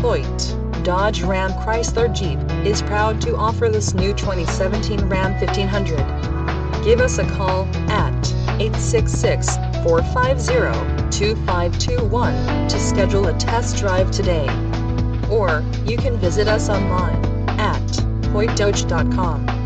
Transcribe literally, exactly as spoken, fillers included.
Hoyte, Dodge Ram Chrysler Jeep, is proud to offer this new twenty seventeen Ram fifteen hundred. Give us a call at eight six six, four five zero, two five two one to schedule a test drive today. Or, you can visit us online at hoyte dodge dot com.